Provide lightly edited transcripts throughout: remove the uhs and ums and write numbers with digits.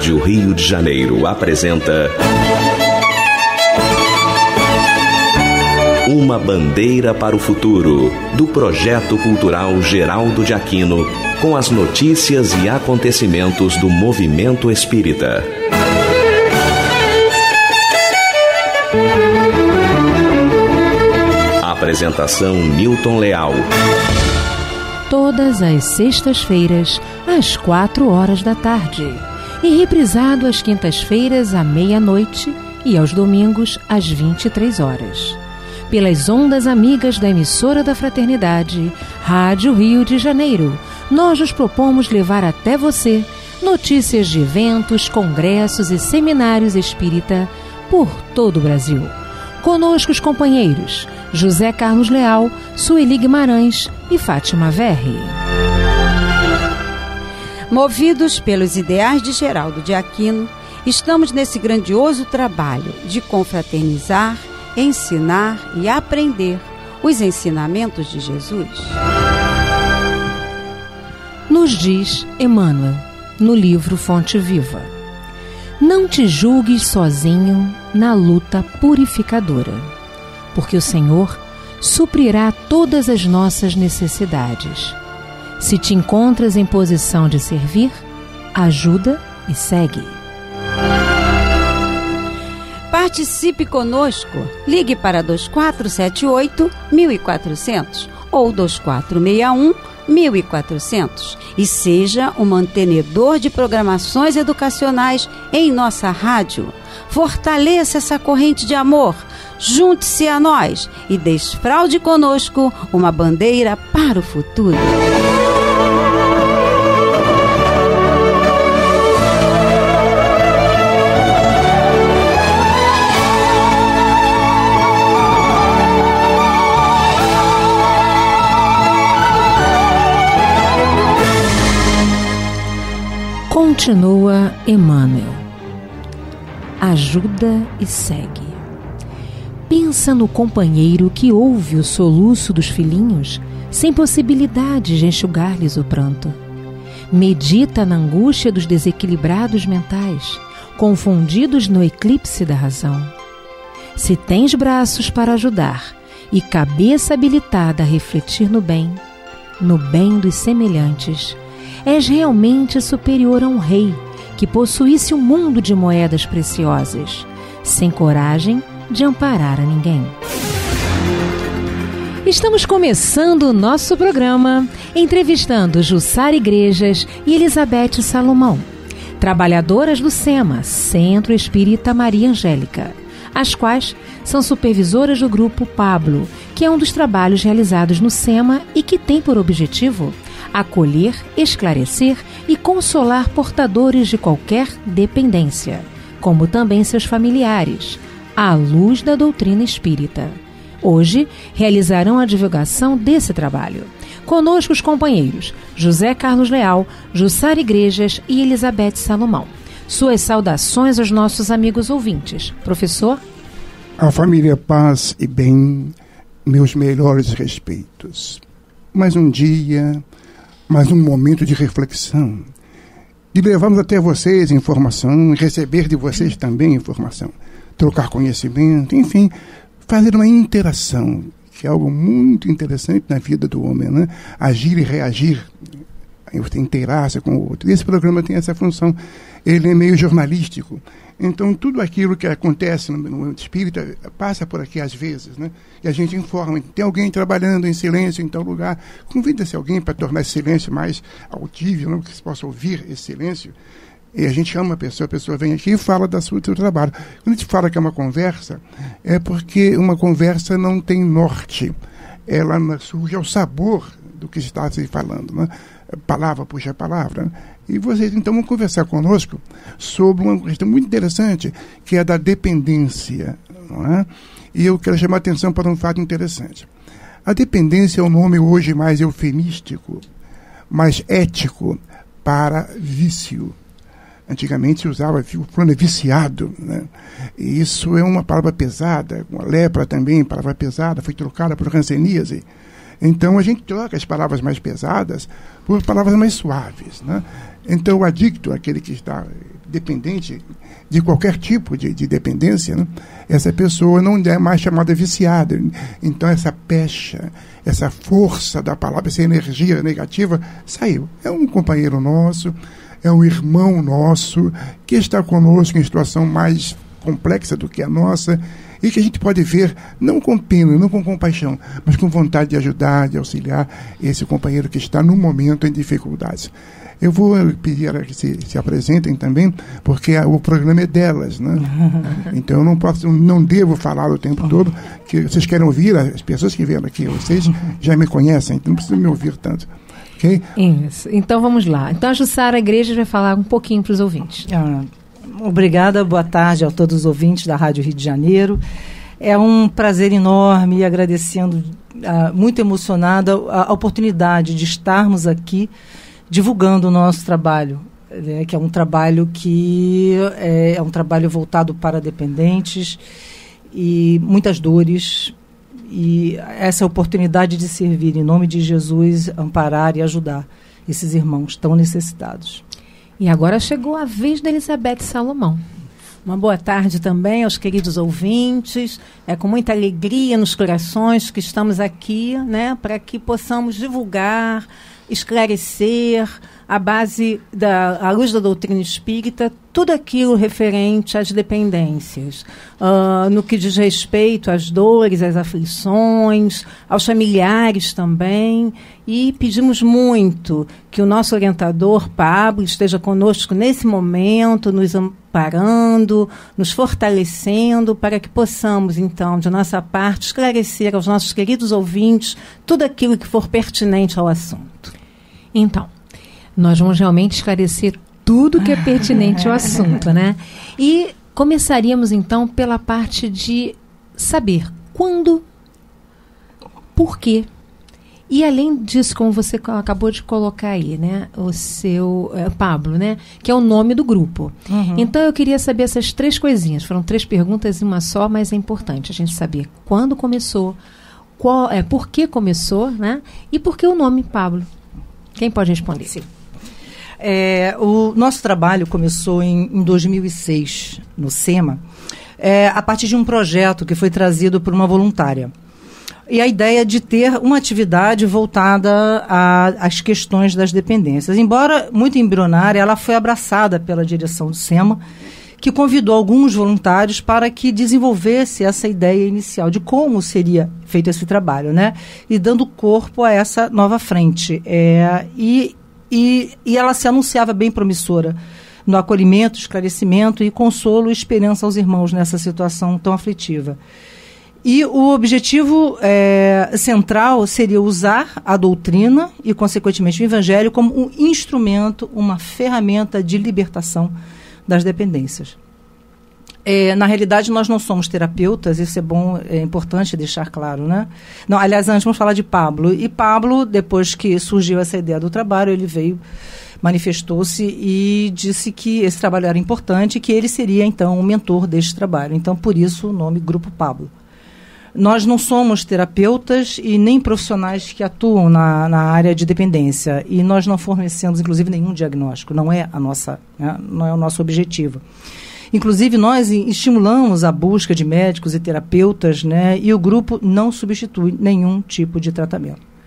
Rádio Rio de Janeiro apresenta Uma Bandeira para o Futuro, do Projeto Cultural Geraldo de Aquino, com as notícias e acontecimentos do movimento espírita. Apresentação Newton Leal. Todas as sextas-feiras, às 16h, e reprisado às quintas-feiras, à meia-noite, e aos domingos, às 23h. Pelas ondas amigas da emissora da Fraternidade, Rádio Rio de Janeiro, nós nos propomos levar até você notícias de eventos, congressos e seminários espírita por todo o Brasil. Conosco os companheiros José Carlos Leal, Sueli Guimarães e Fátima Verri. Movidos pelos ideais de Geraldo de Aquino, estamos nesse grandioso trabalho de confraternizar, ensinar e aprender os ensinamentos de Jesus. Nos diz Emmanuel, no livro Fonte Viva: não te julgues sozinho na luta purificadora, porque o Senhor suprirá todas as nossas necessidades. Se te encontras em posição de servir, ajuda e segue. Participe conosco. Ligue para 2478-1400 ou 2461-1400 e seja um mantenedor de programações educacionais em nossa rádio. Fortaleça essa corrente de amor. Junte-se a nós e desfraude conosco uma bandeira para o futuro. Continua Emmanuel. Ajuda e segue. Pensa no companheiro que ouve o soluço dos filhinhos sem possibilidade de enxugar-lhes o pranto. Medita na angústia dos desequilibrados mentais, confundidos no eclipse da razão. Se tens braços para ajudar e cabeça habilitada a refletir no bem dos semelhantes, és realmente superior a um rei que possuísse um mundo de moedas preciosas, sem coragem de amparar a ninguém. Estamos começando o nosso programa entrevistando Jussara Igrejas e Elizabeth Salomão, trabalhadoras do SEMA, Centro Espírita Maria Angélica, as quais são supervisoras do Grupo Pablo, que é um dos trabalhos realizados no SEMA e que tem por objetivo acolher, esclarecer e consolar portadores de qualquer dependência, como também seus familiares, à luz da doutrina espírita. Hoje, realizarão a divulgação desse trabalho. Conosco os companheiros José Carlos Leal, Jussara Igrejas e Elizabeth Salomão. Suas saudações aos nossos amigos ouvintes. Professor? A família Paz e Bem, meus melhores respeitos. Mais um dia, mais um momento de reflexão, de levarmos até vocês informação, receber de vocês também informação, trocar conhecimento, enfim, fazer uma interação, que é algo muito interessante na vida do homem, né? Agir e reagir, inteirar-se com o outro. Esse programa tem essa função, ele é meio jornalístico. Então, tudo aquilo que acontece no mundo espírita passa por aqui às vezes, né? E a gente informa, tem alguém trabalhando em silêncio em tal lugar, convida-se alguém para tornar esse silêncio mais audível, né? Que se possa ouvir esse silêncio. E a gente chama a pessoa vem aqui e fala do seu trabalho. Quando a gente fala que é uma conversa, é porque uma conversa não tem norte. Ela surge ao sabor do que está se falando, né? Palavra puxa palavra. E vocês então vão conversar conosco sobre uma questão muito interessante, que é a da dependência, não é? E eu quero chamar a atenção para um fato interessante. A dependência é um nome hoje mais eufemístico, mais ético para vício. Antigamente se usava o fulano é viciado, né? E isso é uma palavra pesada, a lepra também, palavra pesada, foi trocada por hanseníase. Então a gente troca as palavras mais pesadas por palavras mais suaves, né? Então o adicto, aquele que está dependente de qualquer tipo de dependência, né? Essa pessoa não é mais chamada viciada. Então essa pecha, essa força da palavra, essa energia negativa saiu. É um companheiro nosso, é um irmão nosso que está conosco em situação mais complexa do que a nossa, e que a gente pode ver não com pena, não com compaixão, mas com vontade de ajudar, de auxiliar esse companheiro que está no momento em dificuldades. Eu vou pedir a que se apresentem também, porque o programa é delas, né? Então eu não devo falar o tempo todo, que vocês querem ouvir, as pessoas que vieram aqui, vocês já me conhecem, então não precisam me ouvir tanto. Okay? Isso. Então vamos lá. Então a Jussara Igrejas vai falar um pouquinho para os ouvintes. Obrigada, boa tarde a todos os ouvintes da Rádio Rio de Janeiro. É um prazer enorme, agradecendo, muito emocionada, a oportunidade de estarmos aqui divulgando o nosso trabalho, né, que é um trabalho é um trabalho voltado para dependentes e muitas dores, e essa oportunidade de servir em nome de Jesus, amparar e ajudar esses irmãos tão necessitados. E agora chegou a vez da Elizabeth Salomão. Uma boa tarde também aos queridos ouvintes. É com muita alegria nos corações que estamos aqui, né, para que possamos divulgar, esclarecer, à luz da doutrina espírita, tudo aquilo referente às dependências, no que diz respeito às dores, às aflições, aos familiares também, e pedimos muito que o nosso orientador, Pablo, esteja conosco nesse momento, nos amparando, nos fortalecendo, para que possamos, então, de nossa parte, esclarecer aos nossos queridos ouvintes tudo aquilo que for pertinente ao assunto. Então, nós vamos realmente esclarecer tudo que é pertinente ao assunto, né? E começaríamos, então, pela parte de saber quando, por quê. E, além disso, como você acabou de colocar aí, né? O seu Pablo, né? Que é o nome do grupo. Uhum. Então, eu queria saber essas 3 coisinhas. Foram 3 perguntas em uma só, mas é importante a gente saber quando começou, por que começou, né? E por que o nome Pablo. Quem pode responder? Sim. O nosso trabalho começou em 2006, no SEMA, a partir de um projeto que foi trazido por uma voluntária. E a ideia de ter uma atividade voltada às questões das dependências. Embora muito embrionária, ela foi abraçada pela direção do SEMA, que convidou alguns voluntários para que desenvolvesse essa ideia inicial de como seria feito esse trabalho, né? E dando corpo a essa nova frente. E ela se anunciava bem promissora no acolhimento, esclarecimento e consolo e esperança aos irmãos nessa situação tão aflitiva. E o objetivo central seria usar a doutrina e, consequentemente, o evangelho como um instrumento, uma ferramenta de libertação das dependências. Na realidade, nós não somos terapeutas, isso é importante deixar claro, né? Não, aliás, antes vamos falar de Pablo. E Pablo, depois que surgiu essa ideia do trabalho, ele veio, manifestou-se e disse que esse trabalho era importante e que ele seria, então, o mentor deste trabalho. Então, por isso, o nome Grupo Pablo. Nós não somos terapeutas e nem profissionais que atuam na área de dependência. E nós não fornecemos, inclusive, nenhum diagnóstico. Não é o nosso objetivo. Inclusive, nós estimulamos a busca de médicos e terapeutas, né? E o grupo não substitui nenhum tipo de tratamento.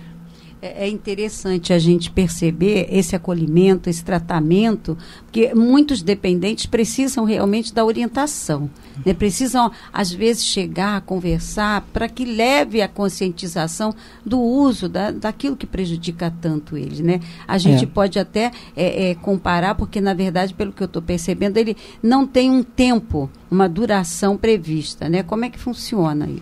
É interessante a gente perceber esse acolhimento, esse tratamento, porque muitos dependentes precisam realmente da orientação, né? Precisam, às vezes, chegar a conversar para que leve a conscientização do uso daquilo que prejudica tanto eles, né? A gente pode até comparar, porque, na verdade, pelo que eu estou percebendo, ele não tem um tempo, uma duração prevista, né? Como é que funciona isso?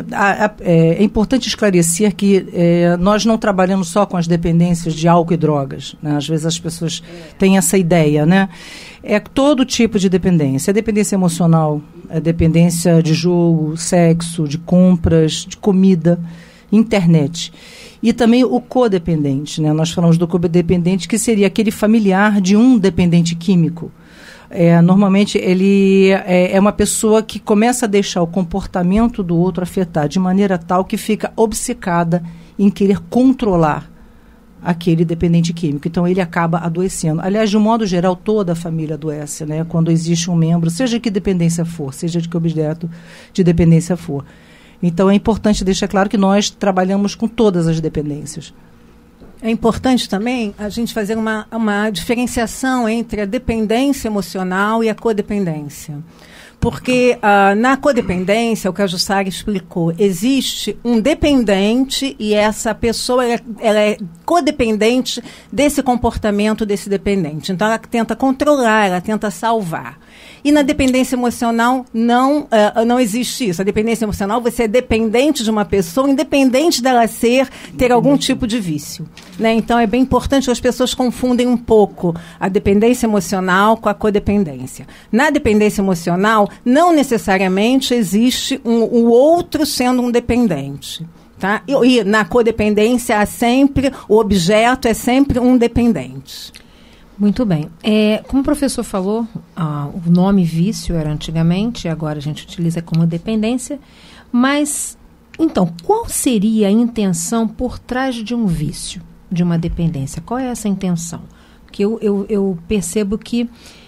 É importante esclarecer que nós não trabalhamos só com as dependências de álcool e drogas, né? Às vezes as pessoas têm essa ideia, né? É todo tipo de dependência. É dependência emocional, é dependência de jogo, sexo, de compras, de comida, internet. E também o codependente, né? Nós falamos do codependente, que seria aquele familiar de um dependente químico. Normalmente ele é uma pessoa que começa a deixar o comportamento do outro afetar de maneira tal que fica obcecada em querer controlar aquele dependente químico. Então, ele acaba adoecendo. Aliás, de um modo geral, toda a família adoece, né? Quando existe um membro, seja de que dependência for, seja de que objeto de dependência for. Então, é importante deixar claro que nós trabalhamos com todas as dependências. É importante também a gente fazer uma diferenciação entre a dependência emocional e a codependência. Porque na codependência, o que a Jussara explicou, existe um dependente e essa pessoa ela é codependente desse comportamento desse dependente. Então, ela tenta controlar, ela tenta salvar. E na dependência emocional não existe isso. A dependência emocional, você é dependente de uma pessoa, independente dela ter algum tipo de vício. Né? Então, é bem importante que as pessoas confundem um pouco a dependência emocional com a codependência. Na dependência emocional, não necessariamente existe o outro sendo um dependente. Tá? E na codependência, o objeto é sempre um dependente. Muito bem. Como o professor falou, o nome vício era antigamente, agora a gente utiliza como dependência. Mas, então, qual seria a intenção por trás de um vício, de uma dependência? Qual é essa intenção? Porque eu percebo que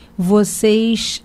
vocês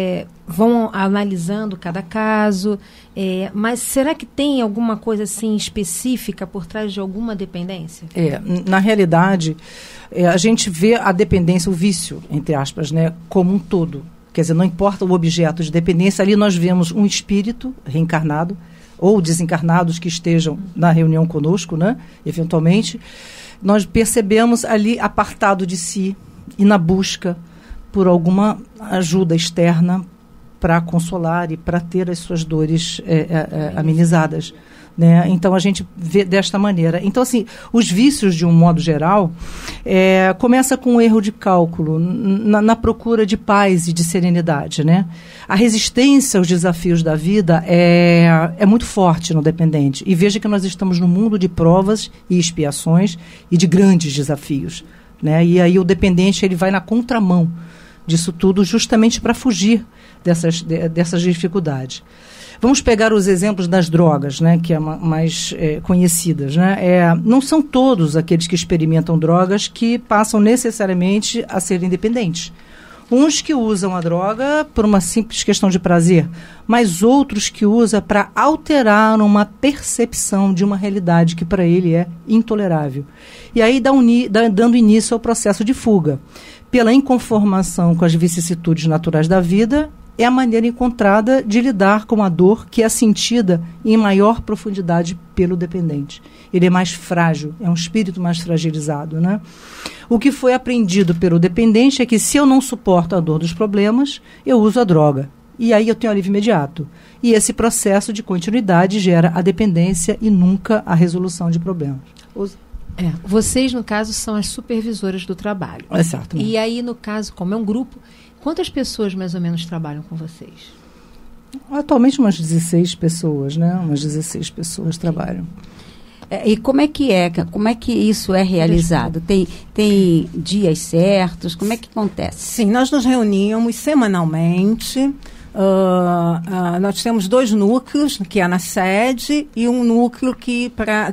vão analisando cada caso, mas será que tem alguma coisa assim específica por trás de alguma dependência? Na realidade, a gente vê a dependência, o vício, entre aspas, né, como um todo. Quer dizer, não importa o objeto de dependência, ali nós vemos um espírito reencarnado ou desencarnados que estejam na reunião conosco, né, eventualmente. Nós percebemos ali apartado de si e na busca por alguma ajuda externa para consolar e para ter as suas dores amenizadas. Né? Então, a gente vê desta maneira. Então, assim, os vícios, de um modo geral, começa com um erro de cálculo, na procura de paz e de serenidade. Né? A resistência aos desafios da vida é muito forte no dependente. E veja que nós estamos num mundo de provas e expiações e de grandes desafios. Né? E aí o dependente ele vai na contramão disso tudo justamente para fugir dessas dificuldades. Vamos pegar os exemplos das drogas, né, que é mais conhecidas. Né? Não são todos aqueles que experimentam drogas que passam necessariamente a serem dependentes. Uns que usam a droga por uma simples questão de prazer, mas outros que usam para alterar uma percepção de uma realidade que para ele é intolerável. E aí dando início ao processo de fuga. Pela inconformação com as vicissitudes naturais da vida, é a maneira encontrada de lidar com a dor que é sentida em maior profundidade pelo dependente. Ele é mais frágil, é um espírito mais fragilizado. Né? O que foi aprendido pelo dependente é que se eu não suporto a dor dos problemas, eu uso a droga. E aí eu tenho alívio imediato. E esse processo de continuidade gera a dependência e nunca a resolução de problemas. Vocês, no caso, são as supervisoras do trabalho. Exato. E aí, no caso, como é um grupo, quantas pessoas mais ou menos trabalham com vocês? Atualmente umas 16 pessoas, né? Umas 16 pessoas trabalham. E como é que isso é realizado? Tem dias certos? Como é que acontece? Sim, nós nos reuníamos semanalmente. Nós temos 2 núcleos, que é na sede, e um núcleo que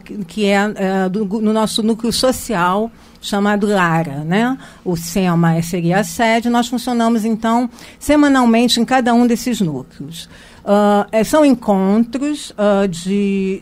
é no nosso núcleo social, chamado Lara, né? O SEMA seria a sede. Nós funcionamos, então, semanalmente em cada um desses núcleos. São encontros de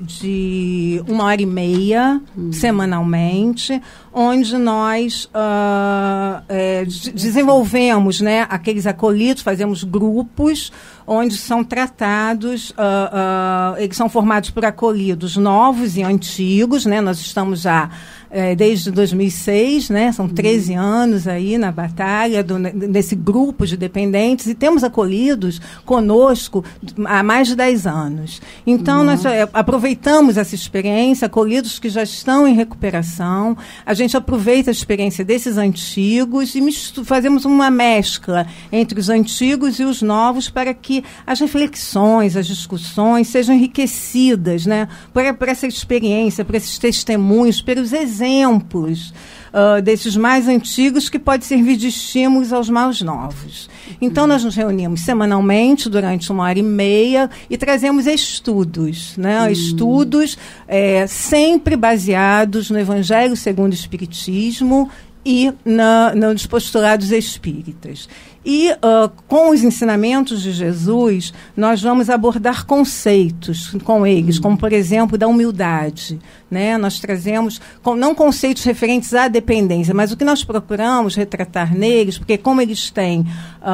1h30 semanalmente, onde nós desenvolvemos, né, aqueles acolhidos, fazemos grupos onde são tratados, eles são formados por acolhidos novos e antigos, né? Nós estamos já desde 2006, né? São 13 anos aí na batalha desse grupo de dependentes, e temos acolhidos conosco há mais de 10 anos. Então, nós aproveitamos essa experiência, acolhidos que já estão em recuperação, a gente aproveita a experiência desses antigos e fazemos uma mescla entre os antigos e os novos para que que as reflexões, as discussões sejam enriquecidas, né, por essa experiência, por esses testemunhos, pelos exemplos desses mais antigos, que pode servir de estímulos aos mais novos. Então, nós nos reunimos semanalmente, durante 1h30, e trazemos estudos, né? Estudos sempre baseados no Evangelho segundo o Espiritismo e nos postulados espíritas. E com os ensinamentos de Jesus, nós vamos abordar conceitos com eles, como, por exemplo, da humildade. Né? Nós trazemos, não conceitos referentes à dependência, mas o que nós procuramos retratar neles, porque como eles têm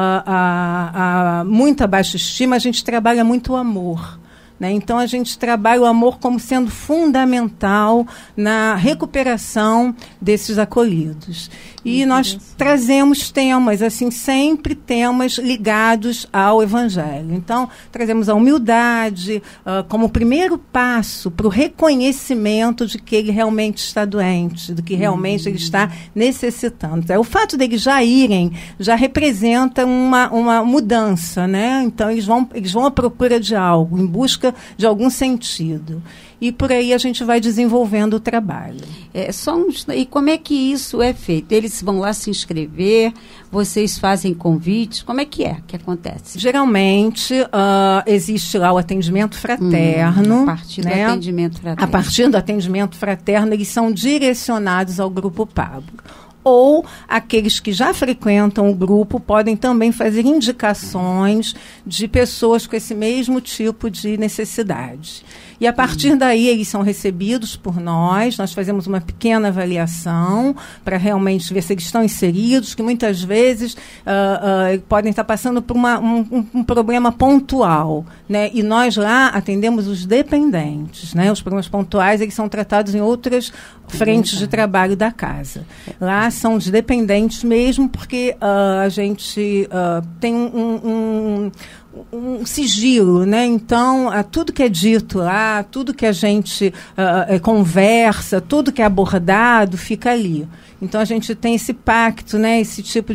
muita baixa estima, a gente trabalha muito o amor. Né? Então, a gente trabalha o amor como sendo fundamental na recuperação desses acolhidos. E nós trazemos temas, assim, sempre temas ligados ao Evangelho. Então, trazemos a humildade como primeiro passo para o reconhecimento de que ele realmente está doente, do que realmente ele está necessitando. O fato deles já irem já representa uma mudança, né? Então, eles vão à procura de algo, em busca de algum sentido. E por aí a gente vai desenvolvendo o trabalho. E como é que isso é feito? Eles vão lá se inscrever, vocês fazem convites, como é que acontece? Geralmente, existe lá o atendimento fraterno. A partir do atendimento fraterno. A partir do atendimento fraterno, eles são direcionados ao grupo Pablo. Ou aqueles que já frequentam o grupo podem também fazer indicações de pessoas com esse mesmo tipo de necessidade. E a partir daí eles são recebidos por nós fazemos uma pequena avaliação para realmente ver se eles estão inseridos, que muitas vezes podem estar passando por um problema pontual, né? E nós lá atendemos os dependentes, né? Os problemas pontuais eles são tratados em outras frentes de trabalho da casa. Lá são os dependentes mesmo, porque a gente tem um sigilo, né? Então, tudo que é dito lá, tudo que a gente conversa, tudo que é abordado, fica ali. Então, a gente tem esse pacto, né? Esse tipo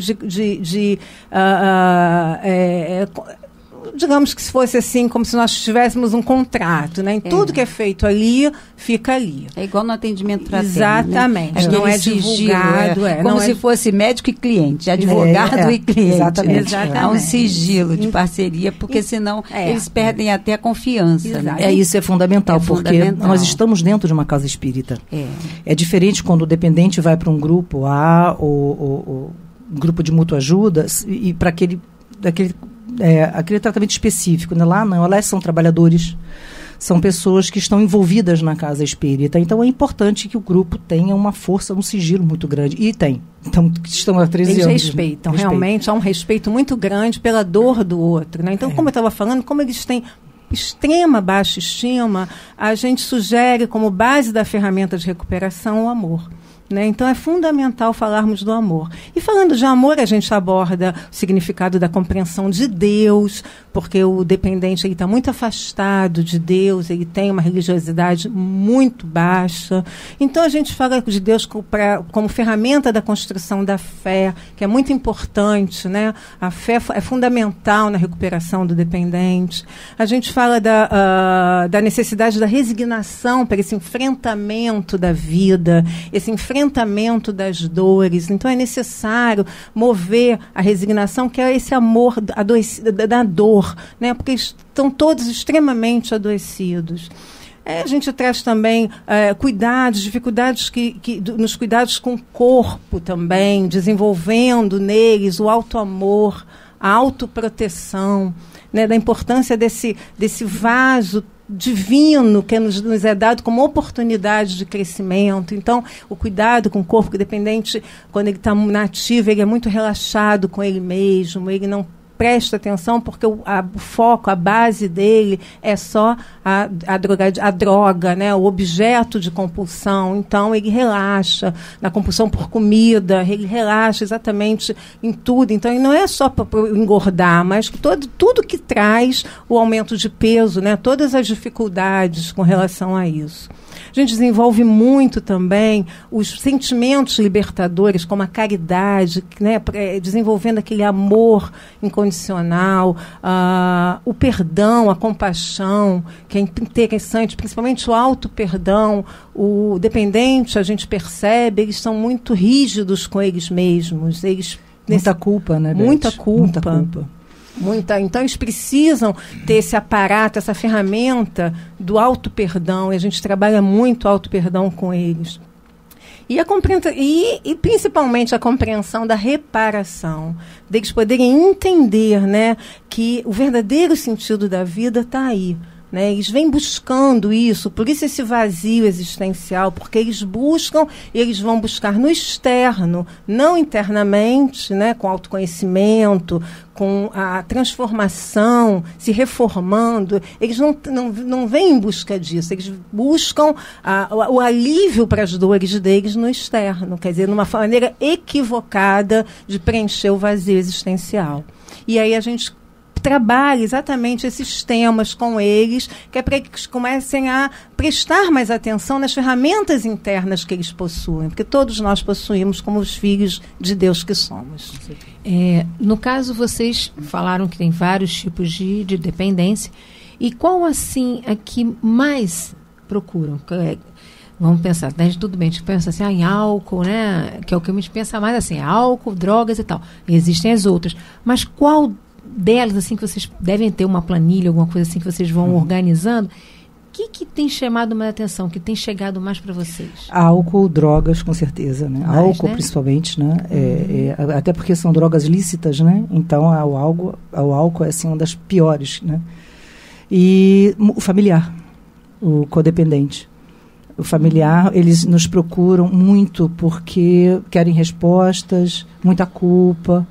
digamos que se fosse assim, como se nós tivéssemos um contrato, né? Tudo que é feito ali, fica ali. É igual no atendimento fraterno. Exatamente. Né? Não é divulgado. Como se fosse médico e cliente, advogado e cliente. Exatamente. Há um sigilo de parceria, porque senão eles perdem até a confiança. Né? Isso é fundamental, porque nós estamos dentro de uma casa espírita. É diferente quando o dependente vai para um grupo ou grupo de mútua ajuda e para aquele tratamento específico, né? Lá não, lá são trabalhadores, são pessoas que estão envolvidas na casa espírita, então é importante que o grupo tenha uma força, um sigilo muito grande, e tem, então estão há 13 anos. Eles respeitam, realmente há um respeito muito grande pela dor do outro, né? Então, como eu estava falando, como eles têm extrema baixa estima, a gente sugere como base da ferramenta de recuperação o amor. Né? Então, é fundamental falarmos do amor. E falando de amor, a gente aborda o significado da compreensão de Deus, porque o dependente está muito afastado de Deus, ele tem uma religiosidade muito baixa. Então, a gente fala de Deus como ferramenta da construção da fé, que é muito importante. Né? A fé é fundamental na recuperação do dependente. A gente fala da necessidade da resignação para esse enfrentamento da vida, esse enfrentamento das dores. Então, é necessário mover a resignação, que é esse amor da dor, né? Porque estão todos extremamente adoecidos. A gente traz também dificuldades nos cuidados com o corpo também, desenvolvendo neles o auto-amor, a autoproteção, né? Da importância desse vaso divino que nos é dado como oportunidade de crescimento. Então, o cuidado com o corpo dependente, quando ele está nativo, ele é muito relaxado com ele mesmo, ele não presta atenção porque o foco, a base dele é só a droga, né? O objeto de compulsão. Então, ele relaxa na compulsão por comida, ele relaxa exatamente em tudo. Então, ele não é só para engordar, mas tudo que traz o aumento de peso, né? Todas as dificuldades com relação a isso. A gente desenvolve muito também os sentimentos libertadores, como a caridade, né, desenvolvendo aquele amor incondicional, o perdão, a compaixão, que é interessante, principalmente o auto-perdão. O dependente, a gente percebe, eles são muito rígidos com eles mesmos. Muita culpa, né, Beth? Muita culpa. Então, eles precisam ter esse aparato, essa ferramenta do auto-perdão, e a gente trabalha muito auto-perdão com eles. E principalmente a compreensão da reparação, deles poderem entender, né, que o verdadeiro sentido da vida está aí. Né? Eles vêm buscando isso, por isso esse vazio existencial, porque eles vão buscar no externo, não internamente, né? Com autoconhecimento, com a transformação, se reformando. Eles não vêm em busca disso, eles buscam o alívio para as dores deles no externo, quer dizer, numa maneira equivocada de preencher o vazio existencial. E aí a gente trabalhe exatamente esses temas com eles, que é para que eles comecem a prestar mais atenção nas ferramentas internas que eles possuem, porque todos nós possuímos como os filhos de Deus que somos. No caso, vocês falaram que tem vários tipos de dependência, e qual, assim, é que mais procuram? Vamos pensar, né? Tudo bem, a gente pensa assim, em álcool, né? Que é o que a gente pensa mais assim, álcool, drogas e tal. E existem as outras. Mas qual delas, assim, que vocês devem ter uma planilha, alguma coisa assim que vocês vão organizando, que tem chamado mais atenção, que tem chegado mais para vocês? Álcool, drogas, com certeza, né? Mais, álcool, né? Principalmente, né? Até porque são drogas lícitas, né? Então, o álcool é, assim, uma das piores, né? E o familiar, o codependente. O familiar, eles nos procuram muito porque querem respostas, muita culpa.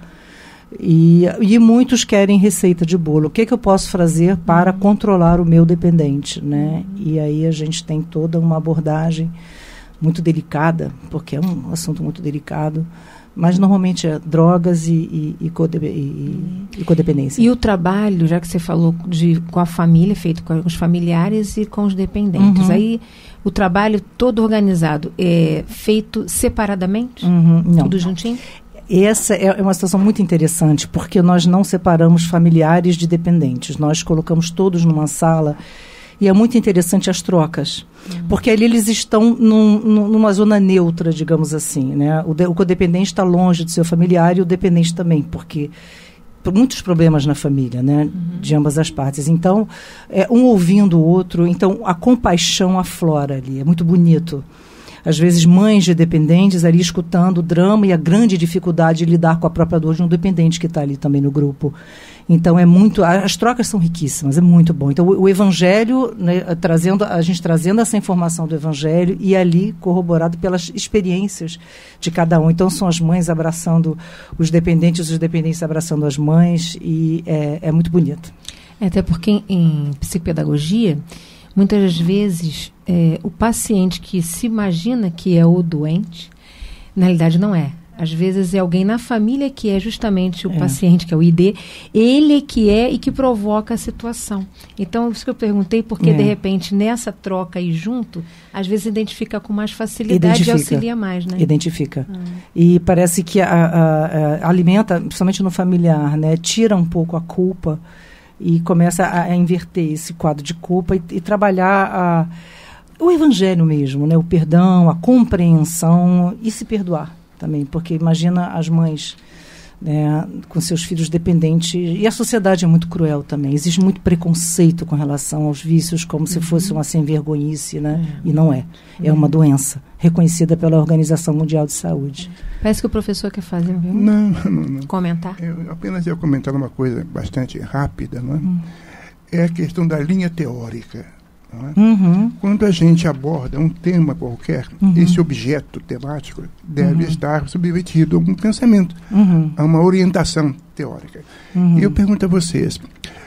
E muitos querem receita de bolo. O que eu posso fazer para controlar o meu dependente, né? E aí a gente tem toda uma abordagem muito delicada, porque é um assunto muito delicado, mas normalmente é drogas e codependência. E o trabalho, já que você falou com a família, feito com os familiares e com os dependentes, aí o trabalho todo organizado é feito separadamente? Não. Tudo juntinho? Essa é uma situação muito interessante, porque nós não separamos familiares de dependentes. Nós colocamos todos numa sala e é muito interessante as trocas. Porque ali eles estão numa zona neutra, digamos assim, né? O codependente está longe do seu familiar e o dependente também, porque muitos problemas na família, né? De ambas as partes. Então, um ouvindo o outro, então a compaixão aflora ali, é muito bonito. Às vezes, mães de dependentes ali escutando o drama e a grande dificuldade de lidar com a própria dor de um dependente que está ali também no grupo. Então, as trocas são riquíssimas, é muito bom. Então, o Evangelho, né, a gente trazendo essa informação do Evangelho e ali corroborado pelas experiências de cada um. Então, são as mães abraçando os dependentes abraçando as mães, e é muito bonito. Até porque em psicopedagogia, muitas vezes, o paciente que se imagina que é o doente, na realidade não é. Às vezes é alguém na família que é justamente o paciente, que é o ID, ele que é e que provoca a situação. Então, isso que eu perguntei, porque de repente, nessa troca aí junto, às vezes identifica com mais facilidade e auxilia mais, né? Identifica. E parece que alimenta, principalmente no familiar, né? Tira um pouco a culpa e começa a inverter esse quadro de culpa e trabalhar o Evangelho mesmo, né? O perdão, a compreensão e se perdoar também, porque imagina as mães, né, com seus filhos dependentes, e a sociedade é muito cruel também, existe muito preconceito com relação aos vícios, como se fosse uma sem-vergonhice, né? E não é uma doença reconhecida pela Organização Mundial de Saúde. Parece que o professor quer fazer Não. Comentar. Eu apenas ia comentar uma coisa bastante rápida, não é? É a questão da linha teórica. Quando a gente aborda um tema qualquer, esse objeto temático deve estar submetido a um pensamento, a uma orientação teórica. E eu pergunto a vocês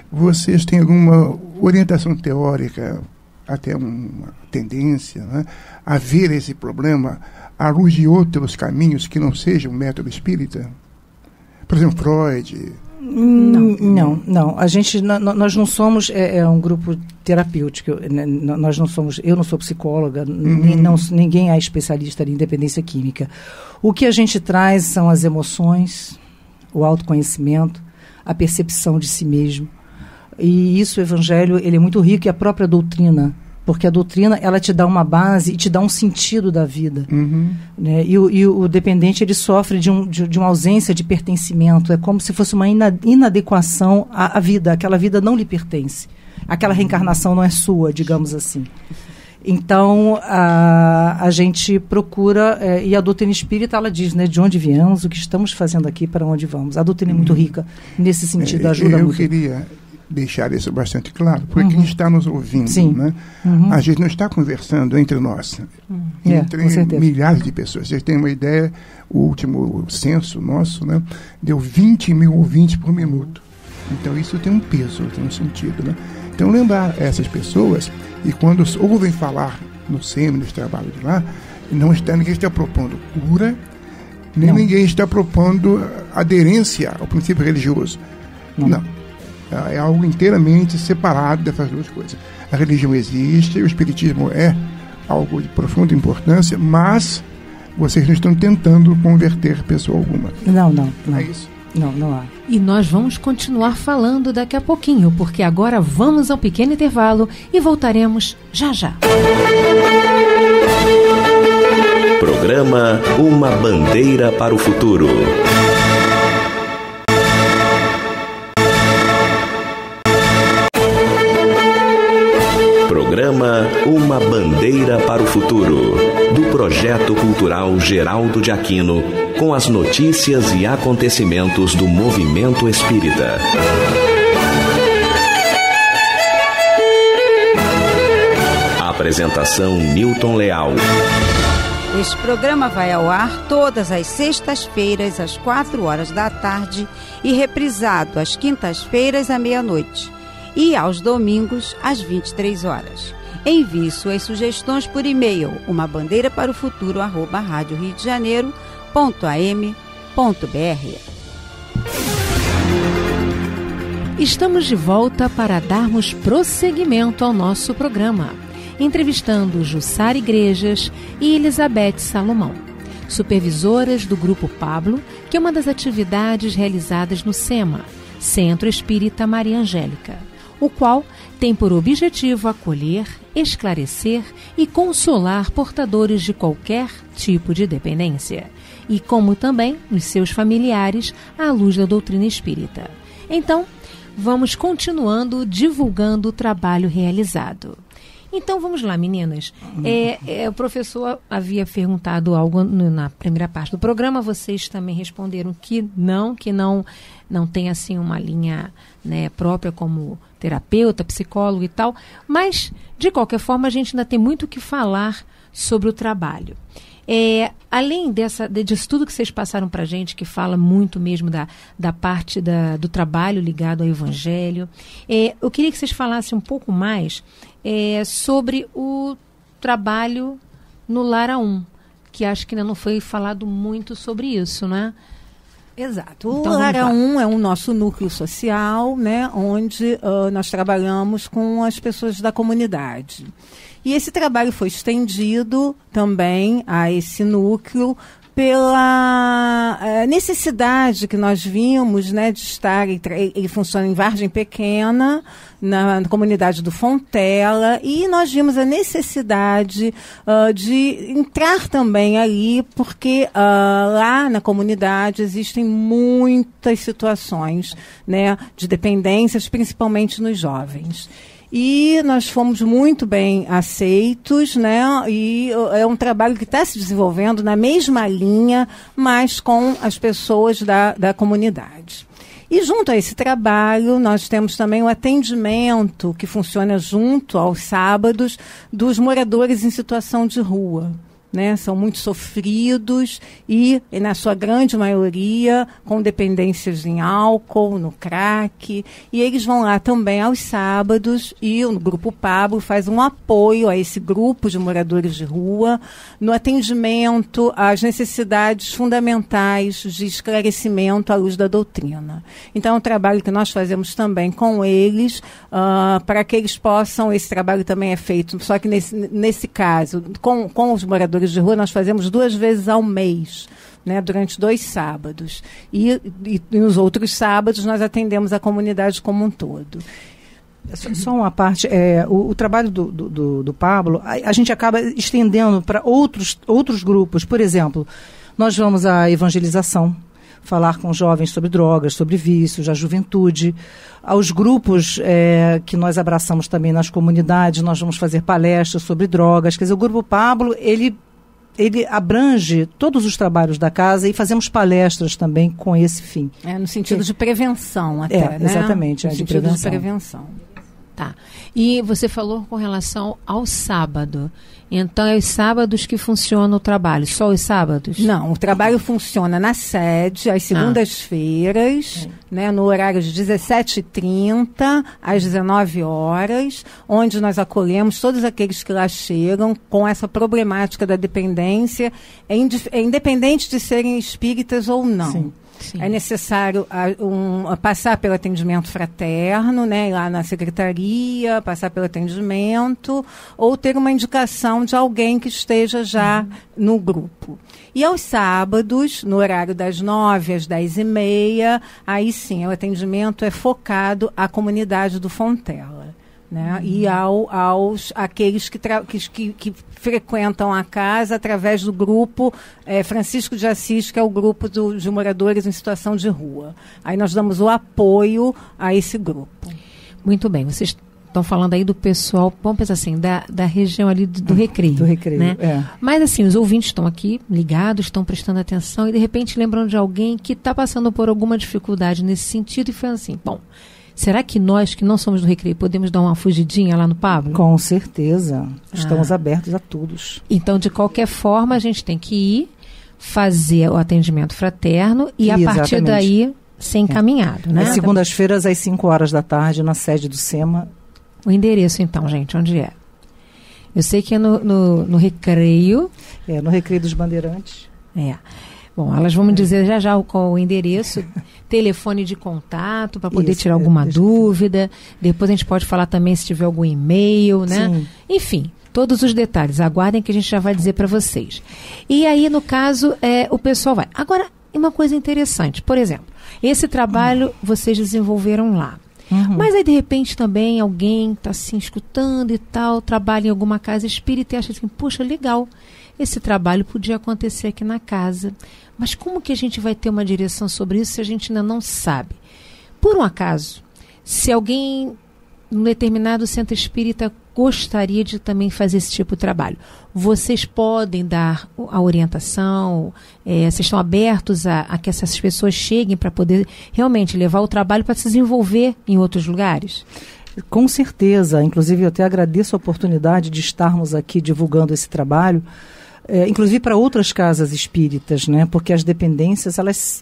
têm alguma orientação teórica, até uma tendência, né, a ver esse problema à luz de outros caminhos que não sejam o método espírita? Por exemplo, Freud. Não. Nós não somos um grupo terapêutico. Nós não somos. Eu não sou psicóloga, ninguém é especialista em dependência química. O que a gente traz são as emoções, o autoconhecimento, a percepção de si mesmo. E isso, o Evangelho, ele é muito rico, e a própria doutrina. Porque a doutrina, ela te dá uma base e te dá um sentido da vida. Né? E o dependente, ele sofre de uma ausência de pertencimento. É como se fosse uma inadequação à vida. Aquela vida não lhe pertence. Aquela reencarnação não é sua, digamos assim. Então, a gente procura, e a doutrina espírita, ela diz, né, de onde viemos, o que estamos fazendo aqui, para onde vamos. A doutrina é muito rica nesse sentido, ajuda muito. Eu queria deixar isso bastante claro, porque quem está nos ouvindo, né? A gente não está conversando entre nós, entre milhares de pessoas. Vocês têm uma ideia, o último censo nosso, né, deu 20 mil ouvintes por minuto. Então isso tem um peso, tem um sentido, né? Então lembrar essas pessoas, e quando ouvem falar no SEMA, nos trabalhos de lá, ninguém está propondo cura, nem ninguém está propondo aderência ao princípio religioso. Não. É algo inteiramente separado dessas duas coisas. A religião existe, o espiritismo é algo de profunda importância, mas vocês não estão tentando converter pessoa alguma. Não. É isso? Não há. E nós vamos continuar falando daqui a pouquinho, porque agora vamos ao pequeno intervalo e voltaremos já já. Programa Uma Bandeira para o Futuro. Programa Uma Bandeira para o Futuro, do Projeto Cultural Geraldo de Aquino, com as notícias e acontecimentos do movimento espírita. Apresentação Newton Leal. Este programa vai ao ar todas as sextas-feiras, às 4h e reprisado às quintas-feiras, à meia-noite. E aos domingos, às 23h. Envie suas sugestões por e-mail, umabandeiraparofuturo@radioriodejaneiro.am.br. Estamos de volta para darmos prosseguimento ao nosso programa, entrevistando Jussara Igrejas e Elizabeth Salomão, supervisoras do Grupo Pablo, que é uma das atividades realizadas no SEMA, Centro Espírita Maria Angélica, o qual tem por objetivo acolher, esclarecer e consolar portadores de qualquer tipo de dependência, e como também os seus familiares à luz da doutrina espírita. Então, vamos continuando divulgando o trabalho realizado. Então, vamos lá, meninas. O professor havia perguntado algo na primeira parte do programa, vocês também responderam que não tem assim uma linha, né, própria como terapeuta, psicólogo e tal, mas, de qualquer forma, a gente ainda tem muito o que falar sobre o trabalho. Além disso tudo que vocês passaram para a gente, que fala muito mesmo da parte do trabalho ligado ao Evangelho, eu queria que vocês falassem um pouco mais sobre o trabalho no Lar A1, que acho que ainda não foi falado muito sobre isso, né? Exato. O Lar A1 é o nosso núcleo social, né, onde nós trabalhamos com as pessoas da comunidade. E esse trabalho foi estendido também a esse núcleo pela necessidade que nós vimos, né, de estar, ele funciona em Vargem Pequena, na comunidade do Fontela, e nós vimos a necessidade de entrar também ali, porque lá na comunidade existem muitas situações, né, de dependências, principalmente nos jovens. E nós fomos muito bem aceitos, né? E é um trabalho que está se desenvolvendo na mesma linha, mas com as pessoas da comunidade. E junto a esse trabalho, nós temos também o atendimento que funciona junto aos sábados dos moradores em situação de rua, né? São muito sofridos e, na sua grande maioria, com dependências em álcool, no crack. E eles vão lá também aos sábados e o Grupo Pablo faz um apoio a esse grupo de moradores de rua no atendimento às necessidades fundamentais de esclarecimento à luz da doutrina. Então, é um trabalho que nós fazemos também com eles, para que eles possam, esse trabalho também é feito, só que nesse caso, com os moradores de rua, nós fazemos 2 vezes ao mês, né, durante 2 sábados. E nos outros sábados nós atendemos a comunidade como um todo. Só uma parte, o trabalho do Pablo, a gente acaba estendendo para outros grupos. Por exemplo, nós vamos à evangelização, falar com jovens sobre drogas, sobre vícios, a juventude. Aos grupos que nós abraçamos também nas comunidades, nós vamos fazer palestras sobre drogas. Quer dizer, o Grupo Pablo, ele abrange todos os trabalhos da casa e fazemos palestras também com esse fim. No sentido de prevenção até, né? Exatamente, no sentido de prevenção. Tá. E você falou com relação ao sábado. Então, é os sábados que funciona o trabalho? Só os sábados? Não, o trabalho funciona na sede, às segundas-feiras, né, no horário de 17h30 às 19 horas, onde nós acolhemos todos aqueles que lá chegam com essa problemática da dependência, independente de serem espíritas ou não. Sim. Sim. É necessário passar pelo atendimento fraterno, né, lá na secretaria, passar pelo atendimento, ou ter uma indicação de alguém que esteja já no grupo. E aos sábados, no horário das 9 às 10h30, aí sim, o atendimento é focado à comunidade do Fontela. Né? E aqueles que frequentam a casa através do grupo Francisco de Assis, que é o grupo de moradores em situação de rua. Aí nós damos o apoio a esse grupo. Muito bem, vocês estão falando aí do pessoal, vamos pensar assim, da região ali do Recreio. Do Recreio, né? Mas assim, os ouvintes estão aqui ligados, estão prestando atenção e de repente lembram de alguém que está passando por alguma dificuldade nesse sentido e foi assim, bom, será que nós, que não somos do Recreio, podemos dar uma fugidinha lá no Pablo? Com certeza. Estamos abertos a todos. Então, de qualquer forma, a gente tem que ir fazer o atendimento fraterno e, a partir daí, ser encaminhado. Né? Às segundas-feiras, às 5 horas da tarde, na sede do SEMA. O endereço, então, gente, onde é? Eu sei que é no Recreio. No Recreio dos Bandeirantes. Bom, elas vão me dizer já qual o endereço, telefone de contato para poder tirar alguma dúvida. Depois a gente pode falar também se tiver algum e-mail, né? Sim. Enfim, todos os detalhes. Aguardem que a gente já vai dizer para vocês. E aí, no caso, o pessoal vai. Agora, uma coisa interessante. Por exemplo, esse trabalho vocês desenvolveram lá. Mas aí, de repente, também alguém está assim, escutando e tal, trabalha em alguma casa espírita e acha assim, poxa, legal, esse trabalho podia acontecer aqui na casa. Mas como que a gente vai ter uma direção sobre isso se a gente ainda não sabe? Por um acaso, se alguém, num determinado centro espírita, gostaria de também fazer esse tipo de trabalho, vocês podem dar a orientação, vocês estão abertos a que essas pessoas cheguem para poder realmente levar o trabalho para se desenvolver em outros lugares? Com certeza, inclusive eu até agradeço a oportunidade de estarmos aqui divulgando esse trabalho, inclusive para outras casas espíritas, né? Porque as dependências, elas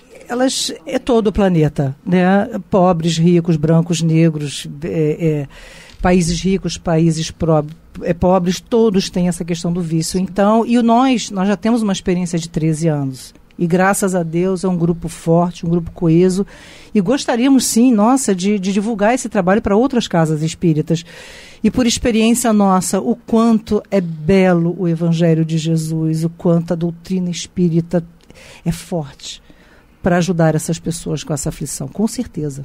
é todo o planeta, né? Pobres, ricos, brancos, negros, países ricos, países pobres, todos têm essa questão do vício. Então, e nós já temos uma experiência de 13 anos. E graças a Deus é um grupo forte, um grupo coeso. E gostaríamos sim, de divulgar esse trabalho para outras casas espíritas. E por experiência nossa, o quanto é belo o Evangelho de Jesus, o quanto a doutrina espírita é forte para ajudar essas pessoas com essa aflição, com certeza.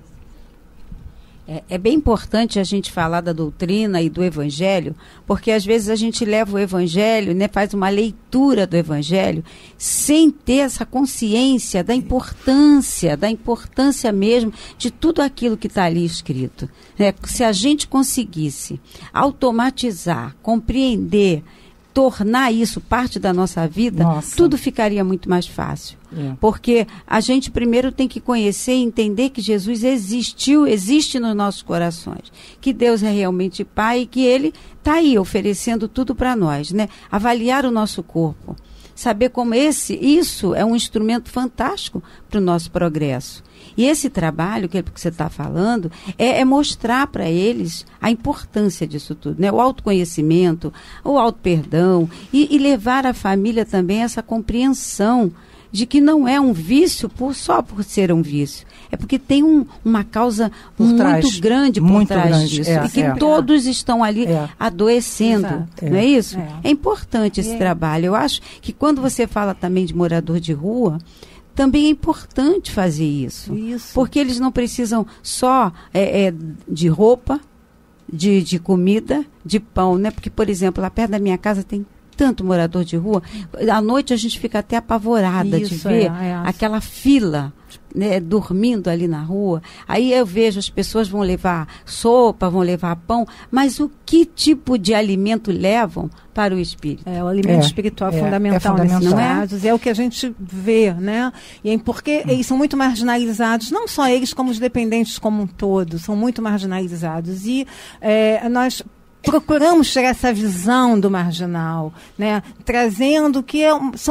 É bem importante a gente falar da doutrina e do Evangelho, porque às vezes a gente leva o Evangelho, né, faz uma leitura do Evangelho, sem ter essa consciência da importância mesmo de tudo aquilo que está ali escrito. Se a gente conseguisse automatizar, compreender tornar isso parte da nossa vida, tudo ficaria muito mais fácil. Porque a gente primeiro tem que conhecer e entender que Jesus existe nos nossos corações, que Deus é realmente Pai e que Ele está aí oferecendo tudo para nós, né? Avaliar o nosso corpo, saber como isso é um instrumento fantástico para o nosso progresso. E esse trabalho que você está falando é mostrar para eles a importância disso tudo, né? O autoconhecimento, o auto-perdão e levar a família também a essa compreensão de que não é um vício só por ser um vício. É porque tem uma causa muito grande por trás disso. E que todos estão ali adoecendo. Não é isso? É importante esse trabalho. Eu acho que quando você fala também de morador de rua, também é importante fazer isso. Porque eles não precisam só de roupa, de comida, de pão, né? Porque, por exemplo, lá perto da minha casa tem tanto morador de rua. À noite a gente fica até apavorada de ver aquela fila, né, dormindo ali na rua. Aí eu vejo as pessoas vão levar sopa, vão levar pão, mas o que tipo de alimento levam para o espírito? O alimento espiritual é fundamental nesses casos. É o que a gente vê, né? E porque eles são muito marginalizados, não só eles, como os dependentes como um todo, são muito marginalizados. E nós procuramos ter essa visão do marginal, né? Trazendo que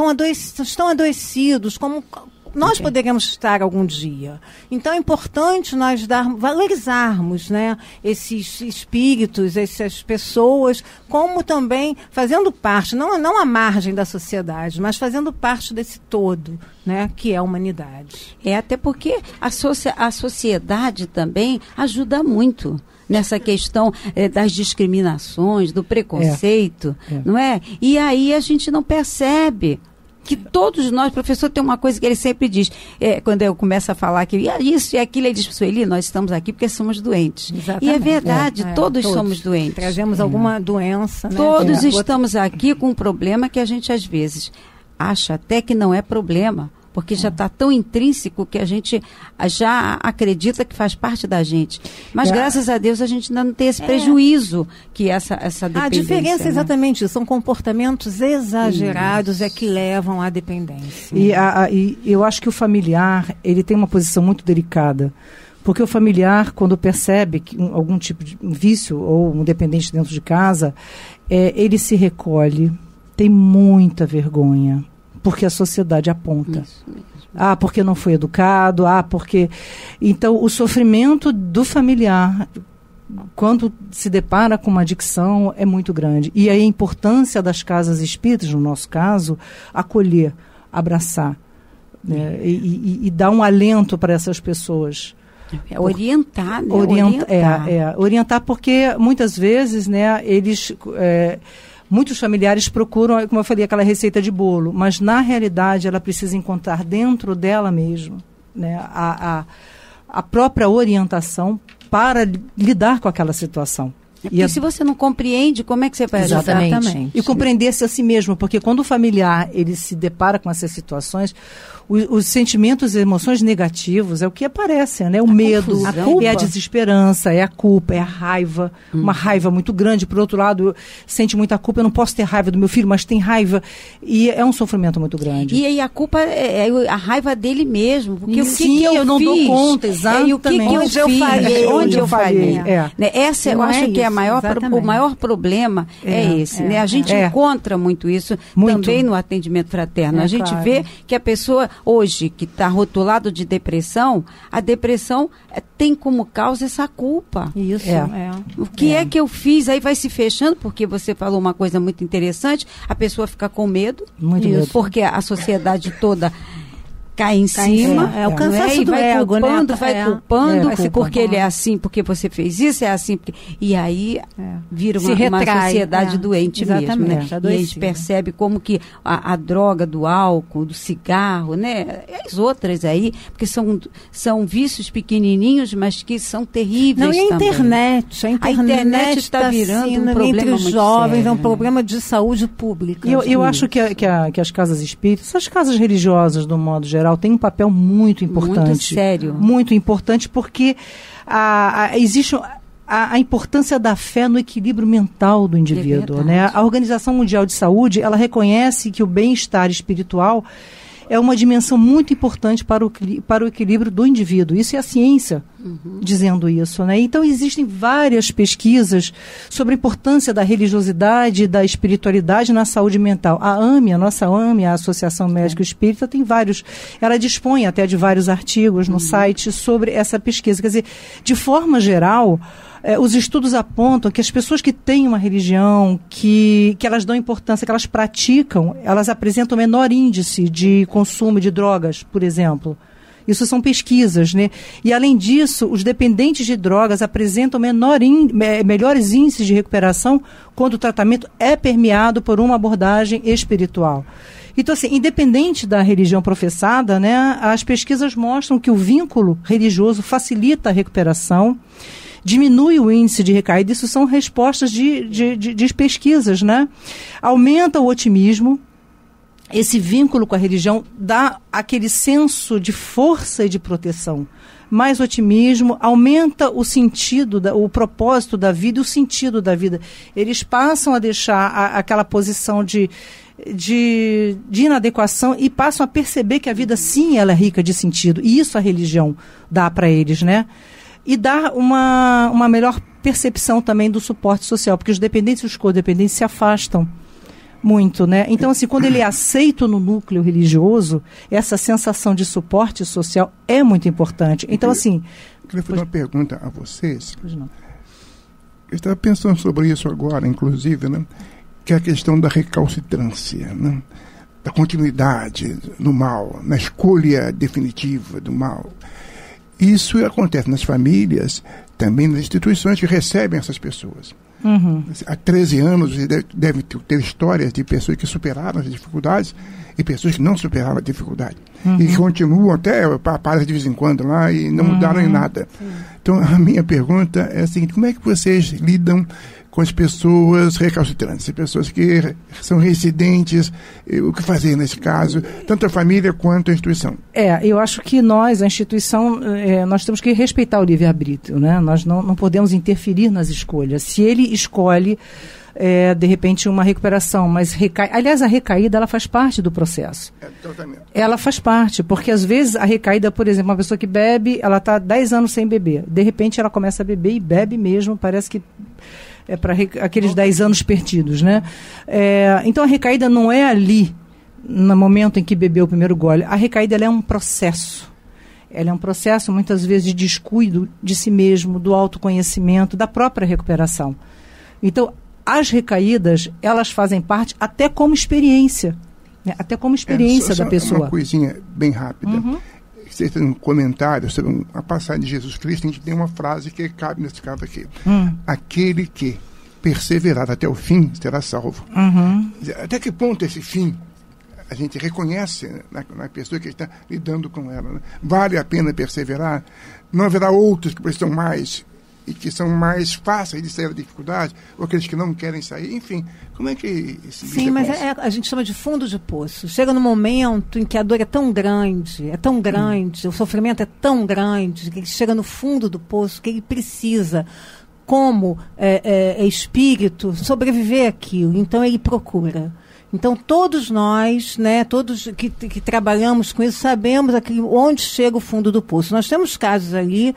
estão adoecidos, como nós poderíamos estar algum dia. Então é importante nós valorizarmos, né, esses espíritos, essas pessoas, como também fazendo parte, não à margem da sociedade, mas fazendo parte desse todo, né, que é a humanidade. Até porque a sociedade também ajuda muito nessa questão das discriminações, do preconceito, não é? E aí a gente não percebe que todos nós, professor, tem uma coisa que ele sempre diz, quando eu começo a falar que isso e aquilo, ele diz, Sueli, nós estamos aqui porque somos doentes. Exatamente. E é verdade, todos somos doentes. Trazemos alguma doença, né? Todos estamos aqui com um problema que a gente às vezes acha até que não é problema, porque já está tão intrínseco que a gente já acredita que faz parte da gente. Mas, graças a Deus, a gente ainda não tem esse prejuízo que essa dependência. A diferença é exatamente isso. São comportamentos exagerados que levam à dependência. E eu acho que o familiar, ele tem uma posição muito delicada. Porque o familiar, quando percebe que algum tipo de vício ou um dependente dentro de casa, ele se recolhe, tem muita vergonha. Porque a sociedade aponta. Isso mesmo. Porque não foi educado, porque... Então, o sofrimento do familiar, quando se depara com uma adicção, é muito grande. E a importância das casas espíritas, no nosso caso, acolher, abraçar, né, e dar um alento para essas pessoas. Orientar, né? Orientar, porque muitas vezes, né, eles... muitos familiares procuram, como eu falei, aquela receita de bolo, mas na realidade ela precisa encontrar dentro dela mesma, né, a própria orientação para lidar com aquela situação. Porque se você não compreende, como é que você vai ajudar? Exatamente. E compreender-se a si mesmo, porque quando o familiar ele se depara com essas situações, os sentimentos e emoções negativos é o que aparecem, né? O medo, é a desesperança, é a culpa, é a raiva, uma raiva muito grande. Por outro lado, sente muita culpa, eu não posso ter raiva do meu filho, mas tem raiva. E é um sofrimento muito grande. E aí a culpa é a raiva dele mesmo. Porque eu não dou conta, exatamente. Onde eu falhei. Essa eu acho que é o maior problema esse. Né? A gente encontra muito isso também no atendimento fraterno. A gente vê que a pessoa hoje que está rotulado de depressão, a depressão tem como causa essa culpa. Isso. O que é que eu fiz? Aí vai se fechando, porque você falou uma coisa muito interessante, a pessoa fica com medo, porque a sociedade toda cai em cima, o cansaço do ego, vai culpando, porque ele é assim, porque você fez isso, é assim, e aí vira uma sociedade doente mesmo, né? E a gente percebe como que a droga do álcool, do cigarro, né? E as outras aí, porque são vícios pequenininhos, mas que são terríveis também. A internet está virando um problema entre os jovens, sério, é um problema de saúde pública. Eu acho que as casas espíritas, as casas religiosas, do modo geral, tem um papel muito importante. Muito sério. Muito importante, porque existe a importância da fé no equilíbrio mental do indivíduo, né? A Organização Mundial de Saúde, ela reconhece que o bem-estar espiritual é uma dimensão muito importante para o equilíbrio do indivíduo. Isso é a ciência dizendo isso, né? Então, existem várias pesquisas sobre a importância da religiosidade e da espiritualidade na saúde mental. A AME, a nossa AME, a Associação Médica Espírita, tem vários. Ela dispõe até de vários artigos no site sobre essa pesquisa. Quer dizer, de forma geral, os estudos apontam que as pessoas que têm uma religião, que elas dão importância, que elas praticam, elas apresentam menor índice de consumo de drogas, por exemplo. Isso são pesquisas, né? E, além disso, os dependentes de drogas apresentam melhores índices de recuperação quando o tratamento é permeado por uma abordagem espiritual. Então, assim, independente da religião professada, né, as pesquisas mostram que o vínculo religioso facilita a recuperação, diminui o índice de recaída. Isso são respostas de pesquisas, né? Aumenta o otimismo. Esse vínculo com a religião dá aquele senso de força e de proteção. Mais otimismo, aumenta o sentido, o propósito da vida e o sentido da vida. Eles passam a deixar aquela posição de inadequação e passam a perceber que a vida, sim, ela é rica de sentido. E isso a religião dá para eles, né? E dá uma melhor percepção também do suporte social, porque os dependentes e os codependentes se afastam muito, né? Então, assim, quando ele é aceito no núcleo religioso, essa sensação de suporte social é muito importante. Então, assim... Eu queria fazer uma pergunta a vocês. Pois não. Eu estava pensando sobre isso agora, inclusive, né? Que é a questão da recalcitrância, né? Da continuidade no mal, na escolha definitiva do mal. Isso acontece nas famílias, também nas instituições que recebem essas pessoas. Há 13 anos deve ter histórias de pessoas que superaram as dificuldades e pessoas que não superaram a dificuldade. E que continuam até aparecem de vez em quando lá e não mudaram em nada. Então, a minha pergunta é a seguinte: como é que vocês lidam com as pessoas recalcitrantes, as pessoas que são reincidentes? O que fazer nesse caso, tanto a família quanto a instituição? Eu acho que a instituição, nós temos que respeitar o livre-arbítrio, né? Nós não podemos interferir nas escolhas. Se ele escolhe, de repente, uma recuperação, mas aliás, a recaída, ela faz parte do processo. Totalmente. Ela faz parte, porque às vezes a recaída, por exemplo, uma pessoa que bebe, ela está 10 anos sem beber, de repente ela começa a beber e bebe mesmo, parece que é para aqueles 10 anos perdidos, né? Então a recaída não é ali, no momento em que bebeu o primeiro gole. A recaída, ela é um processo. Ela é um processo, muitas vezes, de descuido de si mesmo, do autoconhecimento, da própria recuperação. Então, as recaídas, elas fazem parte até como experiência, né? Até como experiência da pessoa. Uma coisinha bem rápida. Você tem um comentário sobre uma passagem de Jesus Cristo, a gente tem uma frase que cabe nesse caso aqui. Aquele que perseverar até o fim será salvo. Até que ponto esse fim a gente reconhece na pessoa que está lidando com ela, né? Vale a pena perseverar? Não haverá outros que precisam mais e que são mais fáceis de sair da dificuldade, ou aqueles que não querem sair, enfim, como é que isso Sim, mas a gente chama de fundo de poço. Chega no momento em que a dor é tão grande, o sofrimento é tão grande, que ele chega no fundo do poço, que ele precisa, como espírito, sobreviver àquilo. Então ele procura. Então, todos nós, né, todos que trabalhamos com isso, sabemos onde chega o fundo do poço. Nós temos casos ali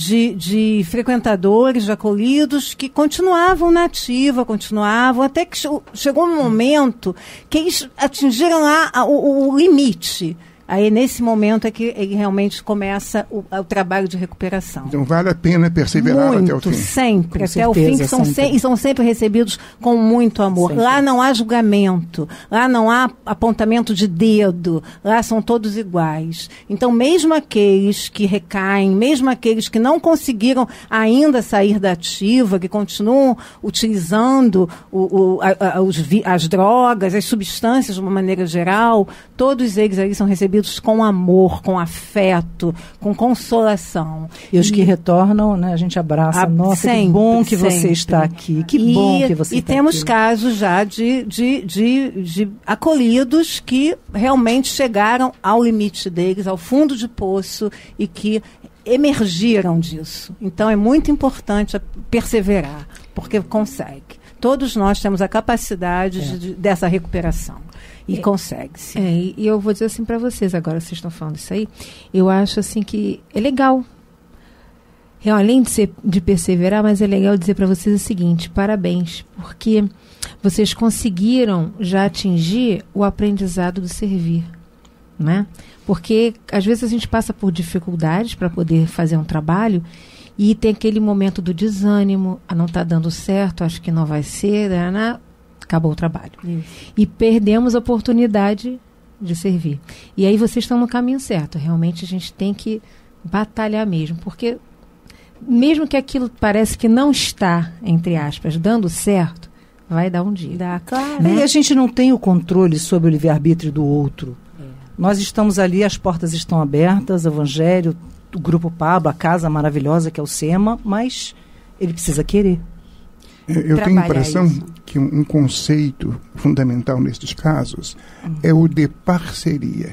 de frequentadores, de acolhidos, que continuavam na ativa, até que chegou um momento que eles atingiram lá o limite. Aí, nesse momento, é que ele realmente começa o trabalho de recuperação. Então, vale a pena perseverar até o fim. Sempre, até o fim, e são sempre recebidos com muito amor. Sempre. Lá não há julgamento, lá não há apontamento de dedo, lá são todos iguais. Então, mesmo aqueles que recaem, mesmo aqueles que não conseguiram ainda sair da ativa, que continuam utilizando as drogas, as substâncias de uma maneira geral, todos eles aí são recebidos com amor, com afeto, com consolação. E os que retornam, né, a gente abraça. Nossa, sempre, que bom que você está aqui. Que bom que você está aqui. E temos casos já de acolhidos que realmente chegaram ao limite deles, ao fundo de poço, e que emergiram disso. Então é muito importante perseverar, porque consegue. Todos nós temos a capacidade dessa recuperação. E consegue-se. E eu vou dizer assim para vocês, agora vocês estão falando isso aí, eu acho assim que é legal. Além de perseverar, mas é legal dizer para vocês o seguinte, parabéns, porque vocês conseguiram já atingir o aprendizado do servir, né? Porque às vezes a gente passa por dificuldades para poder fazer um trabalho e tem aquele momento do desânimo, não está dando certo, acho que não vai ser, né? Acabou o trabalho. Isso. E perdemos a oportunidade de servir. E aí vocês estão no caminho certo, realmente a gente tem que batalhar mesmo, porque mesmo que aquilo parece que não está, entre aspas, dando certo, vai dar um dia. Dá, claro. Né? E a gente não tem o controle sobre o livre-arbítrio do outro. Nós estamos ali, as portas estão abertas, o Evangelho, o Grupo Pablo, a casa maravilhosa que é o SEMA, mas ele precisa querer. Eu tenho a impressão que um conceito fundamental nesses casos é o de parceria.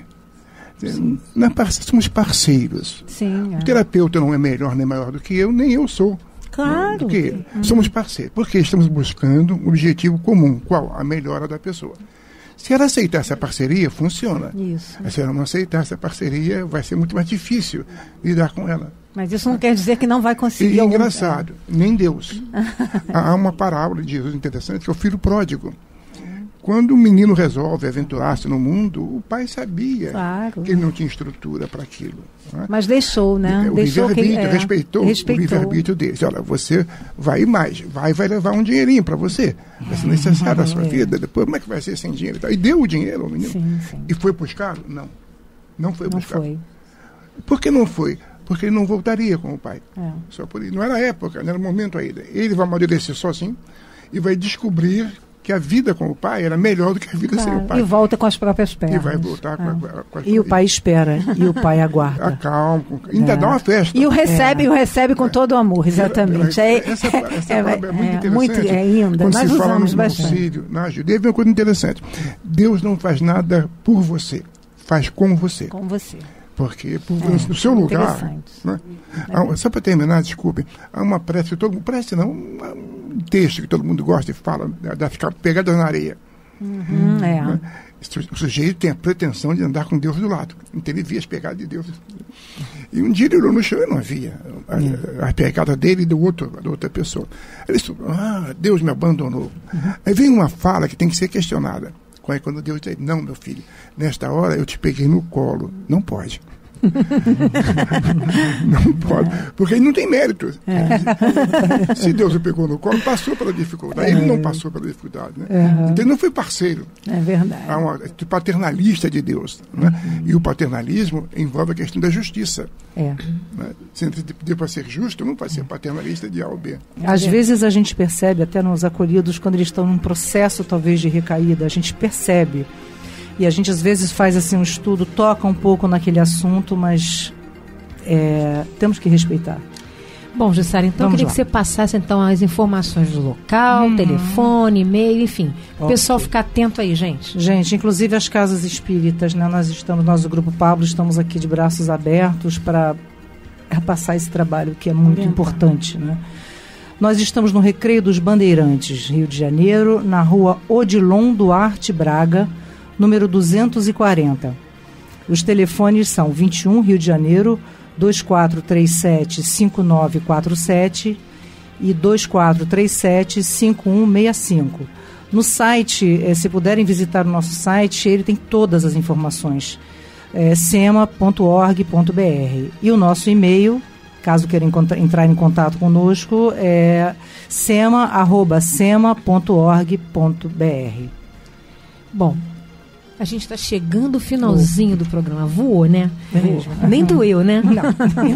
Somos parceiros. Sim, O terapeuta não é melhor nem maior do que eu, nem eu sou. Claro. Do que ele. Somos parceiros, porque estamos buscando um objetivo comum. Qual? A melhora da pessoa. Se ela aceitar essa parceria, funciona. Isso. Se ela não aceitar essa parceria, vai ser muito mais difícil lidar com ela. Mas isso não quer dizer que não vai conseguir. E é engraçado, nem Deus. Há uma parábola de Jesus interessante, que é o filho pródigo. Quando o menino resolve aventurar-se no mundo, o pai sabia que ele não tinha estrutura para aquilo. Né? Mas deixou, né? O livre-arbítrio, respeitou o livre-arbítrio deles. Olha, você vai ir mais, vai levar um dinheirinho para você. Vai ser necessário na sua vida. Depois, como é que vai ser sem dinheiro? E deu o dinheiro ao menino. Sim. E foi buscá-lo? Não. Não foi buscá-lo. Foi. Por que não foi? Porque ele não voltaria com o pai. Só por isso. Não era a época, não era o momento ainda. Ele vai amadurecer sozinho e vai descobrir que a vida com o pai era melhor do que a vida sem o pai. E volta com as próprias pernas. E vai voltar com as E o pai espera, e o pai aguarda. Acalma, ainda dá uma festa. E o recebe com todo o amor, exatamente. Essa palavra é muito interessante. Ainda. Quando Nós se fala no bastante. auxílio, na ajuda, é uma coisa interessante. Deus não faz nada por você, faz com você. Com você. Porque no seu lugar, né? Só para terminar, desculpe, há uma prece que todo mundo, um texto que todo mundo gosta e fala, da ficar pegada na areia. Né? O sujeito tem a pretensão de andar com Deus do lado, então ele via as pegadas de Deus. E um dia ele olhou no chão e não havia a pegada dele e da outra pessoa. Ele disse, Deus me abandonou. Aí vem uma fala que tem que ser questionada. Quando Deus diz, não, meu filho, nesta hora eu te peguei no colo. Não pode. Não pode. Porque ele não tem mérito. Se Deus o pegou no colo, passou pela dificuldade. Ele não passou pela dificuldade. Né? Então ele não foi parceiro. É verdade. Há uma paternalista de Deus. Né? E o paternalismo envolve a questão da justiça. Né? Se deu para ser justo, não pode ser paternalista de A ou B. Às vezes a gente percebe, até nos acolhidos, quando eles estão num processo talvez de recaída, a gente percebe. E a gente às vezes faz assim um estudo, toca um pouco naquele assunto, mas temos que respeitar. Bom, Jussara, então eu queria que você passasse então as informações do local, telefone, e-mail, enfim. O pessoal ficar atento aí, gente. Gente, inclusive as casas espíritas, né? Nós do Grupo Pablo, estamos aqui de braços abertos para passar esse trabalho que é muito importante, né? Nós estamos no Recreio dos Bandeirantes, Rio de Janeiro, na rua Odilon Duarte Braga, número 240. Os telefones são 21, Rio de Janeiro, 2437-5947 e 2437-5165. No site, se puderem visitar o nosso site, ele tem todas as informações. sema.org.br. E o nosso e-mail, caso queiram entrar em contato conosco, é sema@sema.org.br. Bom, a gente está chegando ao finalzinho do programa. Voou, né? Nem doeu, né? Não.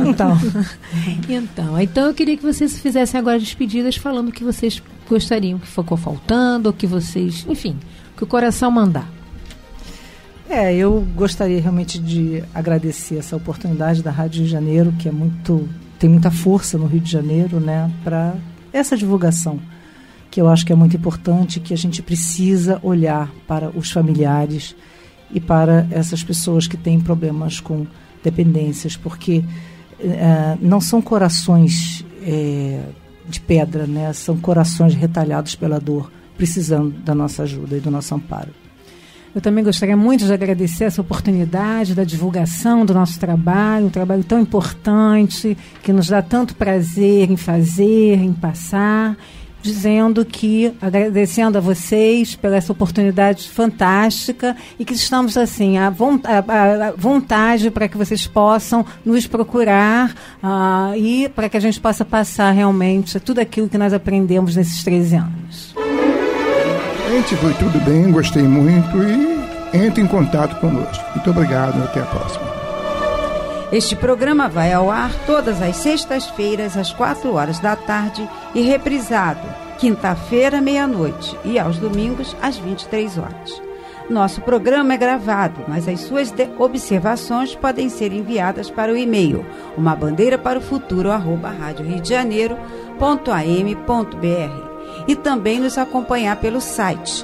Então eu queria que vocês fizessem agora despedidas falando o que vocês gostariam, que ficou faltando, ou que vocês, enfim, que o coração mandar. Eu gostaria realmente de agradecer essa oportunidade da Rádio Rio de Janeiro, que tem muita força no Rio de Janeiro, né, para essa divulgação, que eu acho que é muito importante, que a gente precisa olhar para os familiares e para essas pessoas que têm problemas com dependências, porque não são corações de pedra, né? São corações retalhados pela dor, precisando da nossa ajuda e do nosso amparo. Eu também gostaria muito de agradecer essa oportunidade da divulgação do nosso trabalho, um trabalho tão importante, que nos dá tanto prazer em fazer, em passar, agradecendo a vocês pela essa oportunidade fantástica e que estamos assim à vontade para que vocês possam nos procurar e para que a gente possa passar realmente tudo aquilo que nós aprendemos nesses 13 anos. Gente, foi tudo bem, gostei muito e entre em contato conosco. Muito obrigado, até a próxima. Este programa vai ao ar todas as sextas-feiras, às 4h da tarde e reprisado, quinta-feira, meia-noite e aos domingos, às 23h. Nosso programa é gravado, mas as suas observações podem ser enviadas para o e-mail umabandeiraparofuturo@radioriodejaneiro.am.br e também nos acompanhar pelo site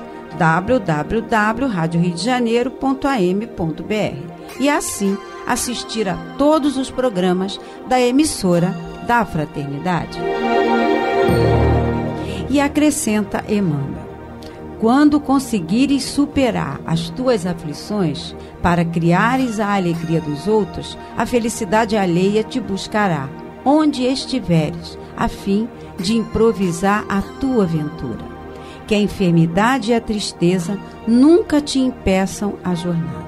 www.radioriodejaneiro.am.br e assim assistir a todos os programas da emissora da Fraternidade. E acrescenta Emmanuel: quando conseguires superar as tuas aflições para criares a alegria dos outros, a felicidade alheia te buscará, onde estiveres, a fim de improvisar a tua aventura. Que a enfermidade e a tristeza nunca te impeçam a jornada.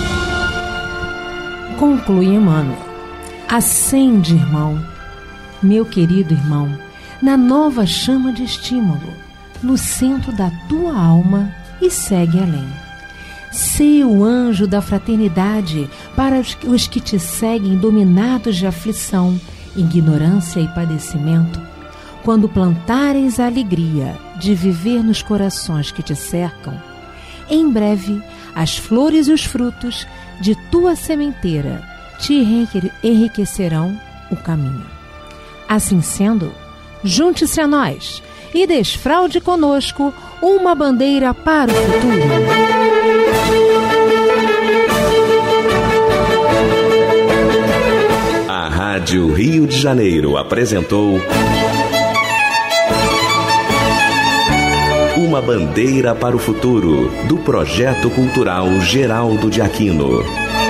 Conclui Emmanuel: acende, irmão, meu querido irmão, na nova chama de estímulo, no centro da tua alma e segue além. Sê o anjo da fraternidade para os que te seguem dominados de aflição, ignorância e padecimento. Quando plantares a alegria de viver nos corações que te cercam, em breve as flores e os frutos de tua sementeira te enriquecerão o caminho. Assim sendo, junte-se a nós e desfraude conosco uma bandeira para o futuro. A Rádio Rio de Janeiro apresentou Uma Bandeira para o Futuro, do Projeto Cultural Geraldo de Aquino.